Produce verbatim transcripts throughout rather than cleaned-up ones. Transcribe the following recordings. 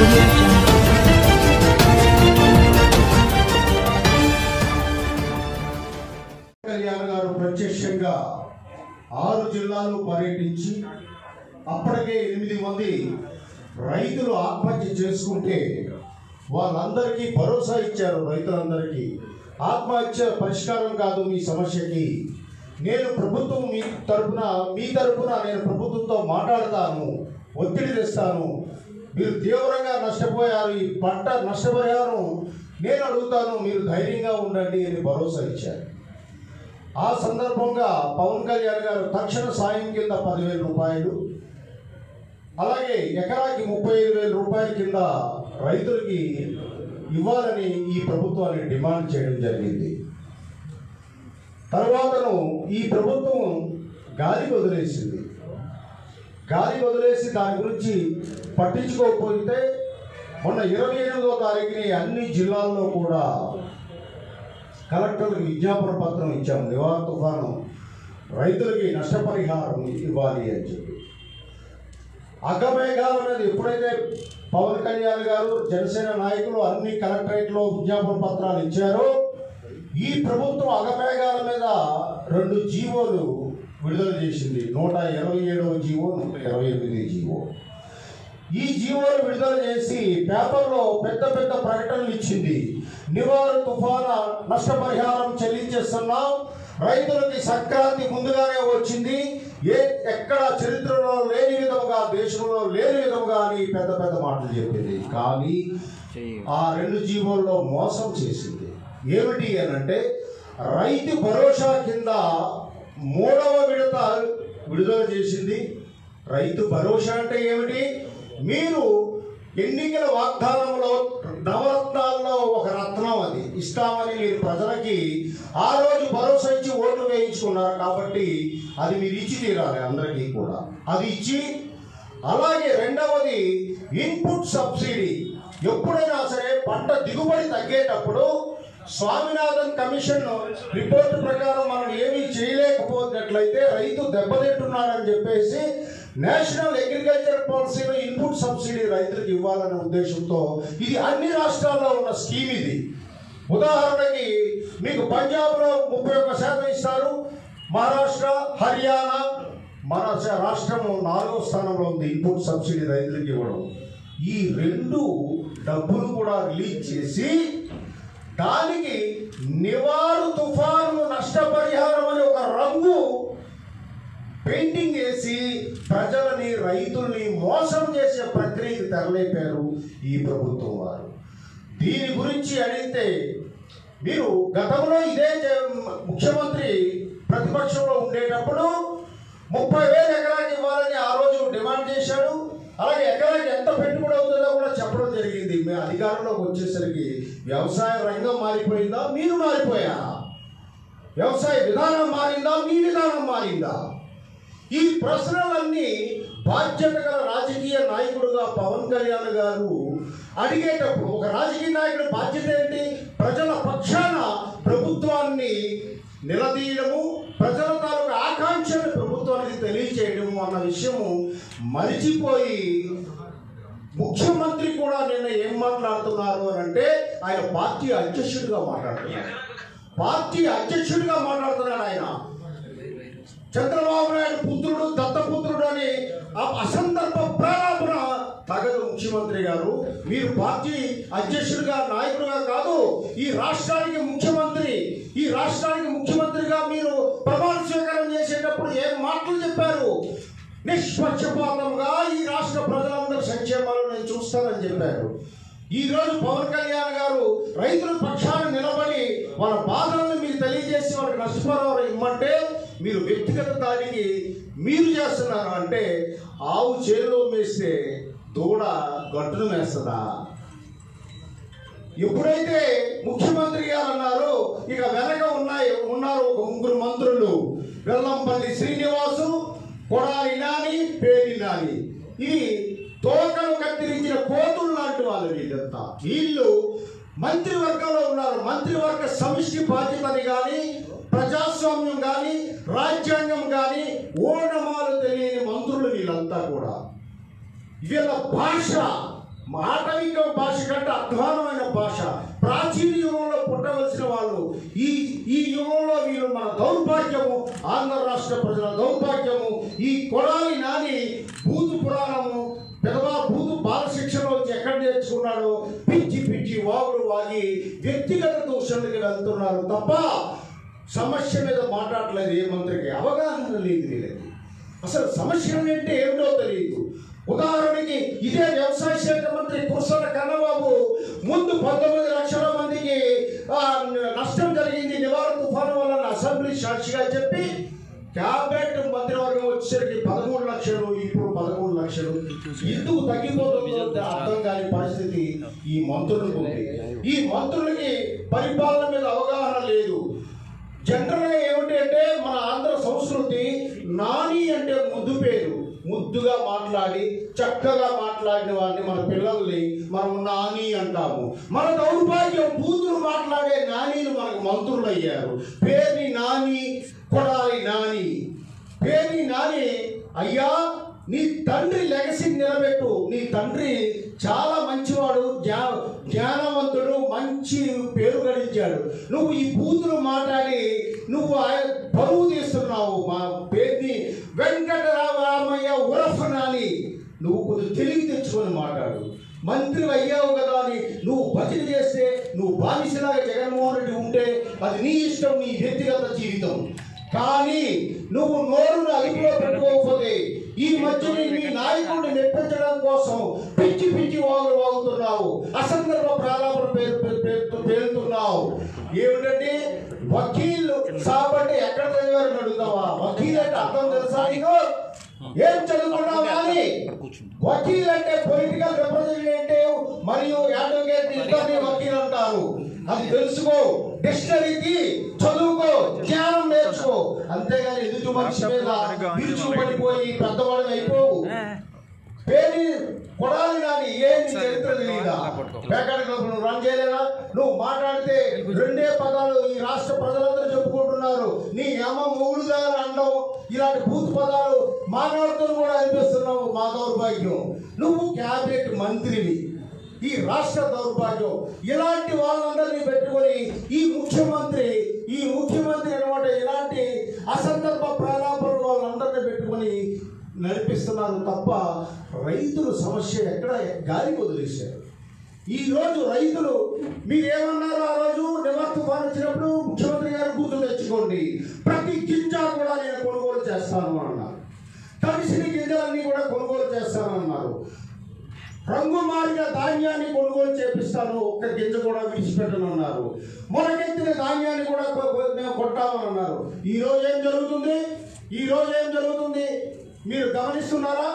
audio jungle. Kalyan గారు ప్రత్యక్షంగా ఆరు జిల్లాలు పర్యటించి అప్పటికే ఎనిమిది మంది రైతులు ఆత్మహత్య చేసుకుంటే వాళ్ళందరికీ భరోసా ఇచ్చారు. రైతులందరికీ ఆత్మహత్య పరిష్కారం కాదు మీ సమస్యకి, నేను ప్రభుత్వం మీ తరపున మీ తరపున నేను ప్రభుత్వంతో మాట్లాడతాను, ఒత్తిడి తెస్తాను, మీరు తీవ్రంగా నష్టపోయారు, ఈ పంట నష్టపోయారు, నేను అడుగుతాను, మీరు ధైర్యంగా ఉండండి అని భరోసా ఇచ్చారు. ఆ సందర్భంగా పవన్ కళ్యాణ్ గారు తక్షణ సాయం కింద పదివేల రూపాయలు, అలాగే ఎకరాకి ముప్పై ఐదు వేల రూపాయల కింద రైతులకి ఇవ్వాలని ఈ ప్రభుత్వాన్ని డిమాండ్ చేయడం జరిగింది. తర్వాతను ఈ ప్రభుత్వం గాలి వదిలేసింది. గాలి వదిలేసి దాని గురించి పట్టించుకోకపోతే మొన్న ఇరవై ఎనిమిదో తారీఖుని అన్ని జిల్లాల్లో కూడా కలెక్టర్లకు విజ్ఞాపన పత్రం ఇచ్చాము. నివార్ తుఫాను రైతులకి నష్టపరిహారం ఇవ్వాలి అని చెప్పి. అగ్గమేఘాల మీద ఎప్పుడైతే పవన్ కళ్యాణ్ గారు జనసేన నాయకులు అన్ని కలెక్టరేట్లో విజ్ఞాపన పత్రాలు ఇచ్చారో ఈ ప్రభుత్వం అగమేఘాల మీద రెండు జీవోలు విడుదల చేసింది. నూట ఇరవై ఏడవ జీవో, నూట ఇరవై ఎనిమిది జీవో. ఈ జీవోలు విడుదల చేసి పేపర్లో పెద్ద పెద్ద ప్రకటనలు ఇచ్చింది. నివార్ తుఫాను నష్టపరిహారం చెల్లించేస్తున్నాం, రైతులకి సంక్రాంతి ముందుగానే వచ్చింది, ఏ ఎక్కడ చరిత్రలో లేని విధముగా, దేశంలో లేని విధముగా అని పెద్ద పెద్ద మాటలు చెప్పింది. కానీ ఆ రెండు జీవోల్లో మోసం చేసింది. ఏమిటి అని అంటే రైతు భరోసా కింద మూడవ విడత విడుదల చేసింది. రైతు భరోసా అంటే ఏమిటి? మీరు ఎన్నికల వాగ్దానంలో నవరత్నాల్లో ఒక రత్నం అది ఇస్తామని మీరు ప్రజలకి ఆ రోజు భరోసా ఇచ్చి ఓట్లు వేయించుకున్నారు కాబట్టి అది మీరు ఇచ్చి తీరాలి అందరికీ కూడా. అది ఇచ్చి అలాగే రెండవది ఇన్పుట్ సబ్సిడీ. ఎప్పుడైనా సరే పంట దిగుబడి తగ్గేటప్పుడు స్వామినాథన్ కమిషన్ రిపోర్టు ప్రకారం మనం ఏమీ చేయలేకపోతున్నట్లయితే రైతు దెబ్బతింటున్నాడని చెప్పేసి నేషనల్ అగ్రికల్చర్ పాలసీలో ఇన్పుట్ సబ్సిడీ రైతులకు ఇవ్వాలనే ఉద్దేశంతో ఇది అన్ని రాష్ట్రాల్లో ఉన్న స్కీమ్. ఇది ఉదాహరణకి మీకు పంజాబ్లో ముప్పై ఒక్క శాతం ఇస్తారు, మహారాష్ట్ర, హర్యానా, మన రాష్ట్రము నాలుగో స్థానంలో ఉంది ఇన్పుట్ సబ్సిడీ రైతులకు ఇవ్వడం. ఈ రెండు డబ్బులు కూడా రిలీజ్ చేసి దానికి నివారు తుఫాను నష్టపరిహారం అని ఒక రంగు పెయింటింగ్ వేసి ప్రజలని రైతుల్ని మోసం చేసే ప్రక్రియకి తెరలేపారు ఈ ప్రభుత్వం వారు. దీని గురించి అడిగితే మీరు గతంలో ఇదే ముఖ్యమంత్రి ప్రతిపక్షంలో ఉండేటప్పుడు ముప్పై వేలు ఎకరాకి ఇవ్వాలని ఆ రోజు డిమాండ్ చేశాడు. అలాగే ఎకరాకి ఎంత పెట్టుబడి అవుతుందో కూడా చెప్పడం జరిగింది. మీ అధికారంలోకి వచ్చేసరికి వ్యవసాయ రంగం మారిపోయిందా, మీరు మారిపోయారా? వ్యవసాయ విధానం మారిందా, మీ విధానం మారిందా? ఈ ప్రశ్నలన్నీ బాధ్యత గల రాజకీయ నాయకుడుగా పవన్ కళ్యాణ్ గారు అడిగేటప్పుడు ఒక రాజకీయ నాయకుడి బాధ్యత ఏంటి? ప్రజల పక్షాన ప్రభుత్వాన్ని నిలదీయడము, ప్రజల తాలూకు ఆకాంక్షలు ప్రభుత్వానికి తెలియచేయడము అన్న విషయము మరిచిపోయి ముఖ్యమంత్రి కూడా నిన్న ఏం మాట్లాడుతున్నారు అని అంటే ఆయన పార్టీ అధ్యక్షుడిగా మాట్లాడుతున్నారు. పార్టీ అధ్యక్షుడిగా మాట్లాడుతున్నాడు ఆయన. చంద్రబాబు నాయుడు పుత్రుడు, దత్తపుత్రుడు అని అసందర్భ ప్రారంభన తగదు. ముఖ్యమంత్రి గారు మీరు పార్టీ అధ్యక్షుడిగా, నాయకుడిగా కాదు, ఈ రాష్ట్రానికి ముఖ్యమంత్రి. ఈ రాష్ట్రానికి ముఖ్యమంత్రిగా మీరు ప్రమాణ స్వీకారం చేసేటప్పుడు ఏం మాటలు చెప్పారు? నిష్పక్షపాతంగా ఈ రాష్ట్ర ప్రజలందరి సంక్షేమాలను నేను చూస్తానని చెప్పారు. ఈరోజు పవన్ కళ్యాణ్ గారు రైతుల పక్షాన నిలబడి వాళ్ళ బాధలను మీకు తెలియజేసి వాళ్ళకి నష్టపరిహారం ఇమ్మంటే మీరు వ్యక్తిగత దానికి మీరు చేస్తున్నారు. అంటే ఆవు చేలో మేస్తే దూడ గట్టును మేస్తుందా? ఎప్పుడైతే ముఖ్యమంత్రి గారు అన్నారు, ఇక వెనక ఉన్నాయి ఉన్నారు ఒక ముగ్గురు మంత్రులు, వెల్లంపల్లి శ్రీనివాసు, కొడాలి నాని, పేరి నాని. ఇది తోకలు కత్తిరించిన కోతులు లాంటి వాళ్ళు. వీళ్ళంతా వీళ్ళు మంత్రివర్గంలో ఉన్నారు. మంత్రివర్గ సమిష్టి బాధ్యతని కానీ, ప్రజాస్వామ్యం కానీ, రాజ్యాంగం కానీ ఓనమాలు తెలియని మంత్రులు వీళ్ళంతా కూడా. వీళ్ళ భాష మాటవిక భాష కంటే అధ్వానమైన భాష. ప్రాచీన యుగంలో పుట్టవలసిన వాళ్ళు ఈ ఈ యుగంలో వీళ్ళు మన దౌర్భాగ్యము, ఆంధ్ర రాష్ట్ర ప్రజల దౌర్భాగ్యము. ఈ కొడాలి నాని భూతు పురాణము పెదవా భూతు బాల శిక్షలో ఎక్కడ నేర్చుకున్నాడో పిచ్చి పిచ్చి వాగులు వాగి వ్యక్తిగత దూషణలకు వెళ్తున్నారు తప్ప సమస్య మీద మాట్లాడలేదు. ఏ మంత్రికి అవగాహన లేదు వీళ్ళకి. అసలు సమస్యలు అంటే ఏమిటో తెలియదు. ఉదాహరణకి ఇదే వ్యవసాయ శాఖ మంత్రి కుర్సల కన్నబాబు ముందు పంతొమ్మిది లక్షల మందికి నష్టం జరిగింది నివారణ తుఫాను వల్ల అసెంబ్లీ సాక్షిగా చెప్పి క్యాబినెట్ మంత్రివర్గం వచ్చేసరికి పదమూడు లక్షలు ఇప్పుడు పదమూడు లక్షలు ఎందుకు తగ్గిపోతుందో అర్థం కాని పరిస్థితి ఈ మంత్రులకు ఉంది. ఈ మంత్రులకి పరిపాలన మీద అవగాహన లేదు. జనరల్గా ఏమిటి అంటే మన ఆంధ్ర సంస్కృతి నాని అంటే ముద్దు పేరు. ముద్దుగా మాట్లాడి చక్కగా మాట్లాడిన వారిని మన పిల్లల్ని మనం నాని అంటాము. మన దౌర్భాగ్యం బూతులు మాట్లాడే నానీలు మనకు మంత్రులు అయ్యారు. పేరుని నాని, కొడాలి నాని. పేరుని నాని అయ్యా నీ తండ్రి లెగసీ నిలబెట్టు. నీ తండ్రి చాలా మంచివాడు, జ్ఞా జ్ఞానవంతుడు, మంచి పేరు గడించాడు. నువ్వు ఈ బూతులు మాట్లాడి నువ్వు పరువు తీస్తున్నావు. మా పేరుని వెంకటరామయ్య ఉరఫ్ నాని. నువ్వు కొంచెం తెలివి తెచ్చుకొని మాట్లాడు. మంత్రి అయ్యావు కదా అని నువ్వు భజన చేస్తే, నువ్వు బానిసలాగా జగన్మోహన్ రెడ్డి ఉంటే అది నీ ఇష్టం, నీ వ్యక్తిగత జీవితం. కానీ నువ్వు నోరును అదుపులో పెట్టుకోకపోతే ఈ మధ్య నీ నాయకుడిని మెప్పించడం కోసం పిచ్చి పిచ్చి వాగులు వాగుతున్నావు, అసందర్భ ప్రారంభం పేరు పేరుతున్నావు. ఏమిటంటే వకీలు సాబంటే ఎక్కడ చదివారని అడుగుతావా? వకీల్ అంటే అర్థం తెలుసా నీకు? ఏం చదువుకున్నావు? కానీ వకీల్ అంటే పొలిటికల్ రిప్రజెంటేటివ్ మరియు అడ్వకేట్ ఇద్దరిని వకీల్ అంటారు. అది తెలుసుకో, డిక్షనరీకి చదువుకో, జ్ఞానం నేర్చుకో. అంతేగాని ఎదుటి మనిషి మీద విరుచుకుపడిపోయి పెద్దవాడిని అయిపోవు. పేరు కొడాలి నాని ఏం చరిత్ర తెలియదా? పేకాట క్లబ్ నువ్వు రన్ చేయలేదా? నువ్వు మాట్లాడితే రెండే పదాలు ఈ రాష్ట్ర ప్రజలందరూ చెప్పుకుంటున్నారు. నీ అమ్మ మూడుగా అండం ఇలాంటి భూత పదాలు మాట్లాడుతూ కూడా అనిపిస్తున్నావు. మా దౌర్భాగ్యం. నువ్వు క్యాబినెట్ మంత్రివి. ఈ రాష్ట్ర దౌర్భాగ్యం. ఇలాంటి వాళ్ళందరినీ పెట్టుకొని ఈ ముఖ్యమంత్రి ఈ ముఖ్యమంత్రి అనమాట ఇలాంటి అసందర్భ ప్రారంభాలు వాళ్ళందరినీ పెట్టుకొని నడిపిస్తున్నారు తప్ప రైతుల సమస్య ఎక్కడ గాలి వదిలేశారు. ఈరోజు రైతులు మీరేమన్నారు? ఆ రోజు నివారణ తుఫాను వచ్చినప్పుడు ముఖ్యమంత్రి గారు కూతురు తెచ్చుకోండి, ప్రతి గింజ కూడా నేను కొనుగోలు చేస్తాను అన్నారు. తడిసిన గింజలన్నీ కూడా కొనుగోలు చేస్తానన్నారు. రంగు మారిన ధాన్యాన్ని కొనుగోలు చేపిస్తాను, ఒక్క గింజ కూడా విడిచిపెట్టను అన్నారు. మొలకెత్తిన ధాన్యాన్ని కూడా మేము కొట్టామని అన్నారు. ఈరోజు ఏం జరుగుతుంది? ఈరోజు ఏం జరుగుతుంది మీరు గమనిస్తున్నారా?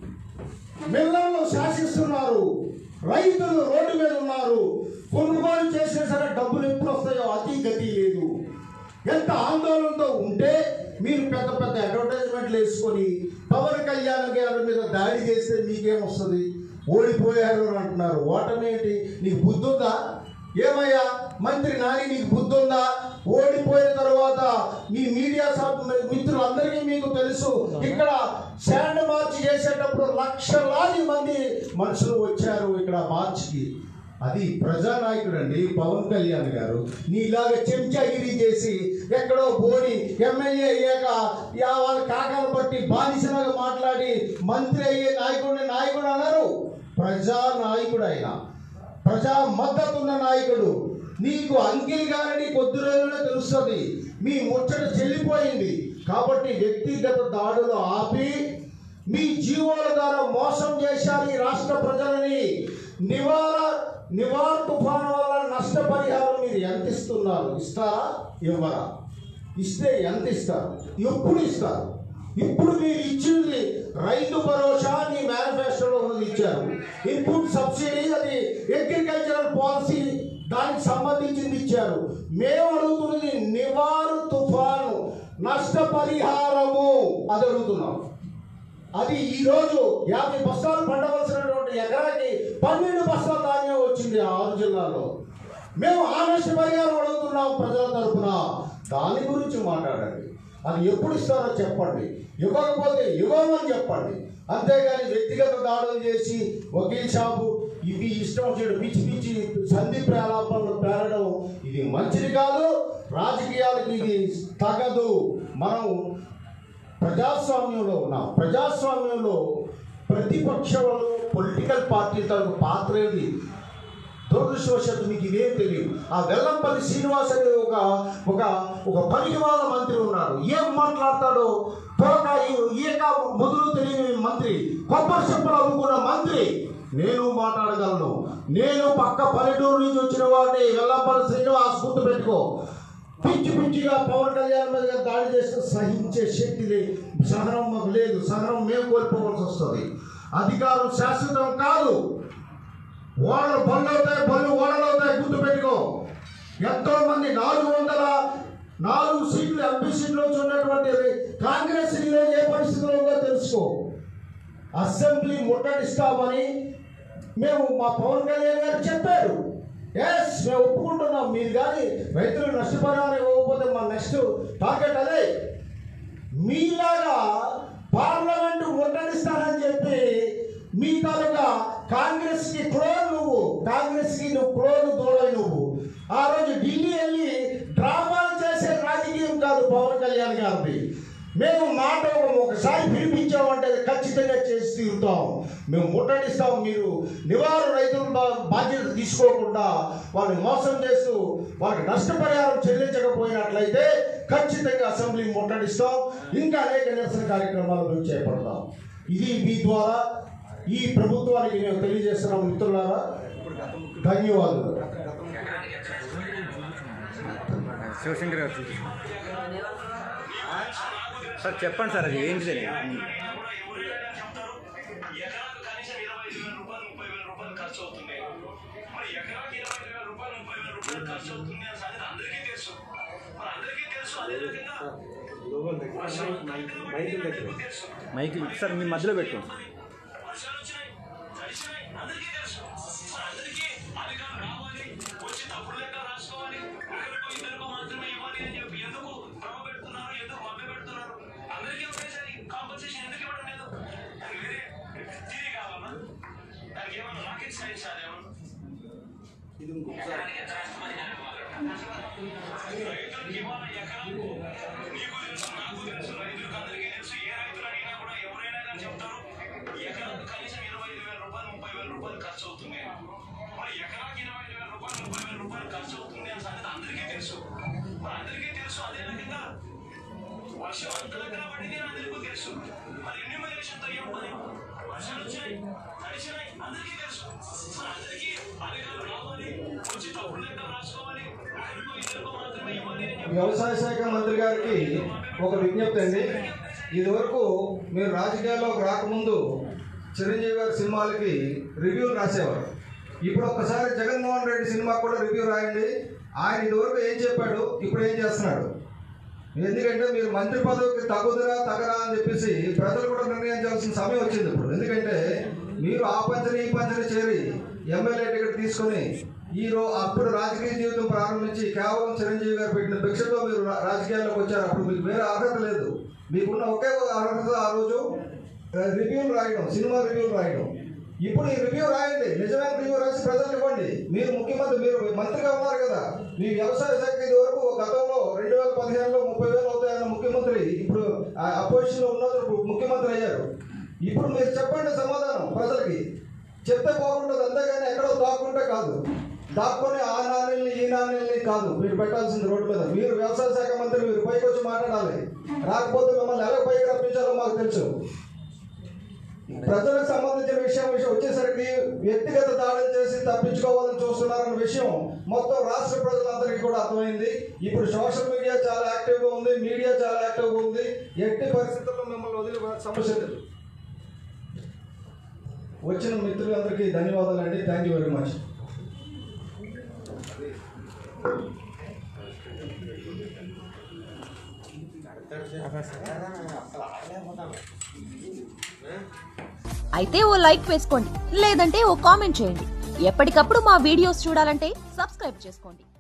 మిల్లర్లు శాసిస్తున్నారు, రైతులు రోడ్డు మీద ఉన్నారు. కొనుగోలు చేసే సరే డబ్బులు ఎప్పుడు వస్తాయో అతి గతి లేదు. ఎంత ఆందోళనతో ఉంటే మీరు పెద్ద పెద్ద అడ్వర్టైజ్మెంట్లు వేసుకొని పవన్ కళ్యాణ్ గారి మీద దాడి చేస్తే మీకేమొస్తుంది? ఓడిపోయారు అని అంటున్నారు. ఓటమేంటి? నీకు బుద్ధి ఉందా? ఏమయ్యా మంత్రి నాని నీకు బుద్ధి ఉందా? ఓడిపోయిన తర్వాత మీ మీడియా మిత్రులందరికీ మీకు తెలుసు, ఇక్కడ శాండ్ మార్చ్ చేసేటప్పుడు లక్షలాది మంది మనుషులు వచ్చారు ఇక్కడ మార్చికి. అది ప్రజానాయకుడు అండి పవన్ కళ్యాణ్ గారు. నీలాగా చెంచాగిరి చేసి ఎక్కడో బోడి ఎమ్మెల్యే అయ్యాక వాళ్ళ కాకాలు పట్టి బానిసలాగా మాట్లాడి మంత్రి అయ్యే నాయకుడిని నాయకుడు అన్నారు. ప్రజా నాయకుడు ఆయన, ప్రజా మద్దతున్న నాయకుడు. నీకు అంకిల్ గారిని కొద్ది రోజుల్లో తెలుస్తుంది. మీ ముచ్చట చెల్లిపోయింది కాబట్టి వ్యక్తిగత దాడులు ఆపి మీ జీవోల ద్వారా మోసం చేశారు ఈ రాష్ట్ర ప్రజలని. నివార నివార్ తుఫాను వల్ల నష్టపరిహారం మీరు ఎంత ఇస్తున్నారు? ఇస్తారా? ఇవ్వరా? ఇస్తే ఎంత ఇస్తారు? ఎప్పుడు ఇస్తారు? ఇప్పుడు మీరు ఇచ్చింది రైతు భరోసా నీ మేనిఫెస్టోలో ఉన్నది ఇచ్చారు. ఇన్పుట్ సబ్సిడీ అది అగ్రికల్చరల్ పాలసీ దానికి సంబంధించింది ఇచ్చారు. మేము అడుగుతున్నది నివారు తుఫాను నష్టపరిహారము అది అడుగుతున్నాం. అది ఈరోజు యాభై బస్తాలు పండవలసినటువంటి ఎకరాకి పన్నెండు బస్తాల ధాన్యం వచ్చింది ఆరు జిల్లాలో. మేము ఆ నష్టపరిహారం అడుగుతున్నాం ప్రజల తరఫున. దాని గురించి మాట్లాడండి. అది ఎప్పుడు ఇస్తారో చెప్పండి. ఇవ్వకపోతే ఇవ్వమని చెప్పండి. అంతేగాని వ్యక్తిగత దాడులు చేసి వకీల్ షాపు ఇవి ఇష్టం వచ్చేడు పిచ్చి పిచ్చి సంధి ప్రలాపాలను పేరడం ఇది మంచిది కాదు. రాజకీయాలకు ఇది తగదు. మనం ప్రజాస్వామ్యంలో ఉన్నాం. ప్రజాస్వామ్యంలో ప్రతిపక్షంలో పొలిటికల్ పార్టీ తరపు పాత్ర ఏది? దురదృష్టవశాత్తు మీకు ఇదేం తెలియదు. ఆ వెల్లంపల్లి శ్రీనివాస్ అనే ఒక ఒక ఒక పనికిమాల మంత్రి ఉన్నాడు. ఏం మాట్లాడతాడో త్వరగా ఈక మొదలు తెలియని మంత్రి, కొబ్బరి చెప్పులు అమ్ముకున్న మంత్రి. నేను మాట్లాడగలను. నేను పక్క పల్లెటూరు నుంచి వచ్చిన వాడిని. వెల్లంపల్లి శ్రీనివాస్ గుర్తు పెట్టుకో. పిచ్చి పిచ్చిగా పవన్ కళ్యాణ్ మీద దాడి చేస్తే సహించే శక్తి లేదు. సహనం మాకు లేదు. సహనం మేము కోల్పోవలసి వస్తుంది. అధికారం శాశ్వతం కాదు. ఓడలు బళ్ళు అవుతాయి, బళ్ళు ఓడలు అవుతాయి. గుర్తు పెట్టుకో. ఎంతో మంది నాలుగు వందల నాలుగు సీట్లు ఎంపీ సీట్లు వచ్చి ఉన్నటువంటి కాంగ్రెస్ ఏ పరిస్థితిలో ఉందో తెలుసుకో. అసెంబ్లీ ముట్టడిస్తామని మేము మా పవన్ కళ్యాణ్ గారు చెప్పారు. ఎస్, మేము ఒప్పుకుంటున్నాం. మీరు కానీ రైతులు నష్టపరిహారం ఇవ్వకపోతే మా నెక్స్ట్ టార్గెట్ అదే. మీలాగా పార్లమెంటు ముట్టడిస్తానని చెప్పి మీ తాలూకా కాంగ్రెస్ కి క్లోన్ నువ్వు, కాంగ్రెస్ కి నువ్వు క్లోన్ దూడవి నువ్వు. ఆ రోజు ఢిల్లీ వెళ్ళి డ్రామాలు చేసే రాజకీయం కాదు పవన్ కళ్యాణ్ గారిది. మేము మాట ఒకసారి పిలిపించామంటే ఖచ్చితంగా చేసి తీరుతాం. మేము ముట్టడిస్తాం. మీరు నివారణ రైతుల బాధ్యత తీసుకోకుండా వాళ్ళని మోసం చేస్తూ వాళ్ళకి నష్టపరిహారం చెల్లించకపోయినట్లయితే ఖచ్చితంగా అసెంబ్లీ ముట్టడిస్తాం. ఇంకా అనేక నిరసన కార్యక్రమాలు మేము చేపడతాం. ఇది మీ ద్వారా ఈ ప్రభుత్వానికి మేము తెలియజేస్తున్నాం. మిత్రులారా, ధన్యవాదాలు. శివశంకర్ గారు సార్ చెప్పండి సార్, అది ఏంటిది? మైకిల్ సార్ మీ మధ్యలో పెట్టుకోండి. వర్షం అంత దగ్గర పడింది అందరికీ తెలుసు. మరి ఎన్యూమరేషన్తో ఏం పని? వర్షాలు వచ్చినాయి, తడిసినాయి, అందరికీ తెలుసు. అందరికీ అధికారులు రావాలి, వచ్చి తప్పుడు లెక్క రాసుకోవాలి, ఒకరికో ఇద్దరికో మాత్రమే ఇవ్వాలి. వ్యవసాయ శాఖ మంత్రి గారికి ఒక విజ్ఞప్తి అండి. ఇదివరకు మీరు రాజకీయాల్లోకి రాకముందు చిరంజీవి గారి సినిమాలకి రివ్యూలు రాసేవారు. ఇప్పుడు ఒక్కసారి జగన్మోహన్ రెడ్డి సినిమా కూడా రివ్యూ రాయండి. ఆయన ఇదివరకు ఏం చెప్పాడు, ఇప్పుడు ఏం చేస్తున్నాడు. ఎందుకంటే మీరు మంత్రి పదవికి తగుదురా తగరా అని చెప్పేసి ప్రజలు కూడా నిర్ణయించాల్సిన సమయం వచ్చింది ఇప్పుడు. ఎందుకంటే మీరు ఆ పంచని ఈ పంచని చేరి ఎమ్మెల్యే టికెట్ తీసుకొని ఈ రో అప్పుడు రాజకీయ జీవితం ప్రారంభించి కేవలం చిరంజీవి గారు పెట్టిన భిక్షతో మీరు రాజకీయాల్లోకి వచ్చారు. అప్పుడు మీకు వేరే అర్హత లేదు. మీకున్న ఒకే అర్హత ఆ రోజు రివ్యూలు రాయడం, సినిమా రివ్యూలు రాయడం. ఇప్పుడు ఈ రివ్యూ రాయండి, నిజమైన రివ్యూ రాసి ప్రజలకు ఇవ్వండి. మీరు ముఖ్యమంత్రి, మీరు మంత్రిగా ఉన్నారు కదా. మీ వ్యవసాయ శాఖ ఇది వరకు గతంలో రెండు వేల పదిహేనులో ముప్పై వేలు అవుతాయన్న ముఖ్యమంత్రి ఇప్పుడు అపోజిషన్ లో ఉన్నప్పుడు ముఖ్యమంత్రి అయ్యారు. ఇప్పుడు మీరు చెప్పండి సమాధానం ప్రజలకి. చెప్తే బాగుంటుంది, అంతేగాని ఎక్కడో దాక్కుంటే కాదు. దాక్కొని ఆ నాణ్యుల్ని ఈ నాణ్యుల్ని కాదు మీరు పెట్టాల్సింది రోడ్డు మీద. మీరు వ్యవసాయ శాఖ మంత్రి, మీరు పైకి వచ్చి మాట్లాడాలి. రాకపోతే మిమ్మల్ని ఎలా పైకి రప్పించాలో మాకు తెలుసు. ప్రజలకు సంబంధించిన విషయం విషయం వచ్చేసరికి వ్యక్తిగత దాడులు చేసి తప్పించుకోవాలని చూస్తున్నారన్న విషయం మొత్తం రాష్ట్ర ప్రజలందరికీ కూడా అర్థమైంది. ఇప్పుడు సోషల్ మీడియా చాలా యాక్టివ్గా ఉంది, మీడియా చాలా యాక్టివ్గా ఉంది. ఎట్టి పరిస్థితుల్లో మిమ్మల్ని వదిలి సమస్య లేదు. వచ్చిన మిత్రులందరికీ ధన్యవాదాలండి. Thank you very much. అయితే ఓ లైక్ వేసుకోండి, లేదంటే ఓ కామెంట్ చేయండి. ఎప్పటికప్పుడు మా వీడియోస్ చూడాలంటే సబ్స్క్రైబ్ చేసుకోండి.